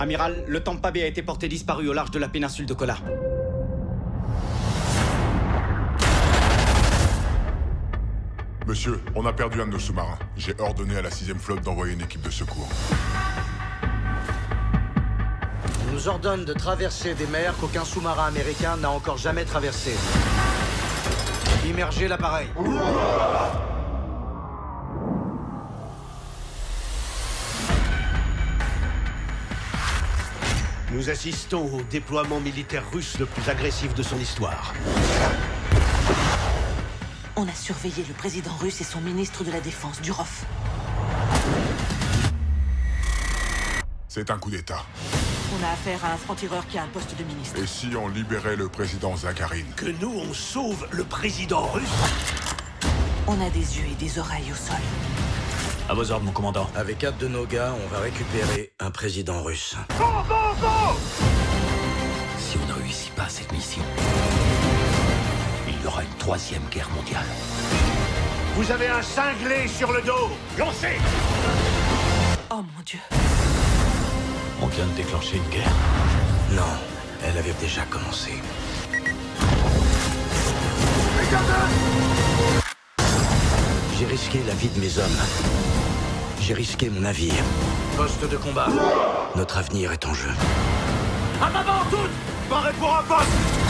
Amiral, le Tampa Bay a été porté disparu au large de la péninsule de Kola. Monsieur, on a perdu un de nos sous-marins. J'ai ordonné à la 6e flotte d'envoyer une équipe de secours. On nous ordonne de traverser des mers qu'aucun sous-marin américain n'a encore jamais traversées. Immergez l'appareil. Nous assistons au déploiement militaire russe le plus agressif de son histoire. On a surveillé le président russe et son ministre de la Défense, Durov. C'est un coup d'État. On a affaire à un franc-tireur qui a un poste de ministre. Et si on libérait le président Zakharine? Que nous, on sauve le président russe? On a des yeux et des oreilles au sol. À vos ordres, mon commandant. Avec 4 de nos gars, on va récupérer un président russe. Si on ne réussit pas cette mission, il y aura une 3e guerre mondiale. Vous avez un cinglé sur le dos. Lancez! Oh mon Dieu. On vient de déclencher une guerre. Non, elle avait déjà commencé. J'ai risqué la vie de mes hommes. J'ai risqué mon navire. Poste de combat. Notre avenir est en jeu. En avant toutes! Parez pour un poste!